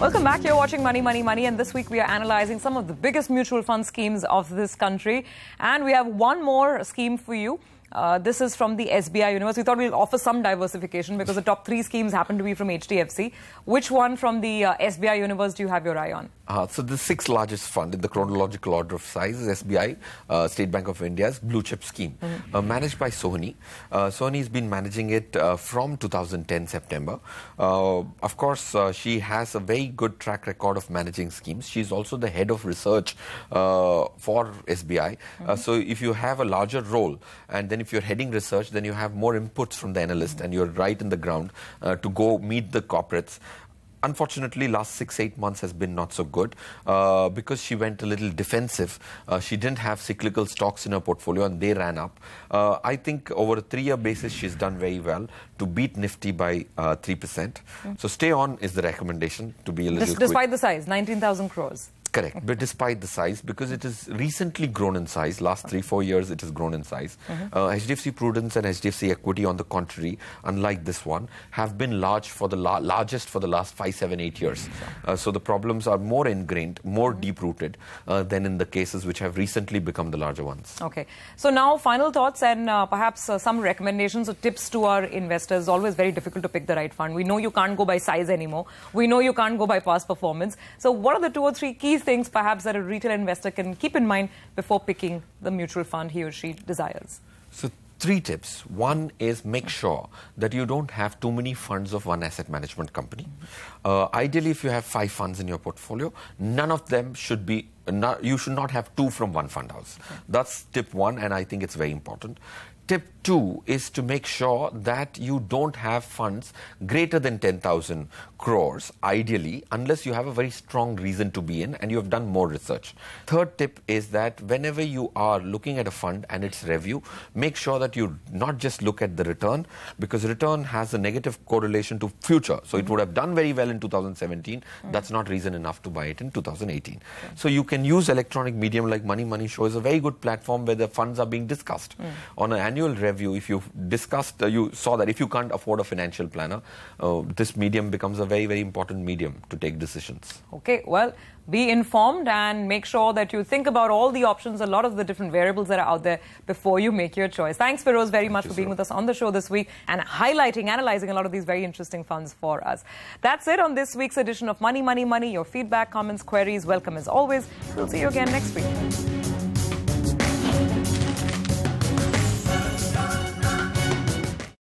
Welcome back. You're watching Money, Money, Money, and this week we are analyzing some of the biggest mutual fund schemes of this country. And we have one more scheme for you. This is from the SBI universe. We thought we'll offer some diversification because the top 3 schemes happen to be from HDFC. Which one from the SBI universe do you have your eye on? So the 6th largest fund in the chronological order of size is SBI, State Bank of India's blue chip scheme, managed by Sony. Sony has been managing it from 2010 September. Of course, she has a very good track record of managing schemes. She's also the head of research for SBI. So if you have a larger role, and then if you're heading research, then you have more inputs from the analyst, and you're right in the ground to go meet the corporates. Unfortunately, last 6-8 months has been not so good because she went a little defensive. She didn't have cyclical stocks in her portfolio and they ran up. I think over a 3-year basis, she's done very well to beat Nifty by 3%. So stay on is the recommendation to be a little Despite the size, 19,000 crores. Correct, but despite the size, because it has recently grown in size, last 3-4 years it has grown in size. HDFC Prudence and HDFC Equity, on the contrary, unlike this one, have been largest for the last 5, 7, 8 years. So the problems are more ingrained, more deep-rooted than in the cases which have recently become the larger ones. Okay, so now final thoughts and perhaps some recommendations or tips to our investors. Always very difficult to pick the right fund. We know you can't go by size anymore. We know you can't go by past performance. So what are the 2 or 3 key things perhaps that a retail investor can keep in mind before picking the mutual fund he or she desires? So 3 tips. One is make sure that you don't have too many funds of one asset management company. Ideally, if you have 5 funds in your portfolio, none of them should be, you should not have 2 from one fund house. That's tip 1, and I think it's very important. Tip 2 is to make sure that you don't have funds greater than 10,000 crores, ideally, unless you have a very strong reason to be in and you have done more research. Third tip is that whenever you are looking at a fund and its review, make sure that you not just look at the return, because return has a negative correlation to future. So it would have done very well in 2017. That's not reason enough to buy it in 2018. So you can use electronic medium like Money Money Show is a very good platform where the funds are being discussed. On an annual review, if you've discussed, you saw that if you can't afford a financial planner, this medium becomes a very, very important medium to take decisions. Okay, well, be informed and make sure that you think about all the options, a lot of the different variables that are out there before you make your choice. Thanks, Feroze, very much for being with us on the show this week and highlighting, analyzing a lot of these very interesting funds for us. That's it on this week's edition of Money, Money, Money. Your feedback, comments, queries, welcome as always. We'll see you again next week.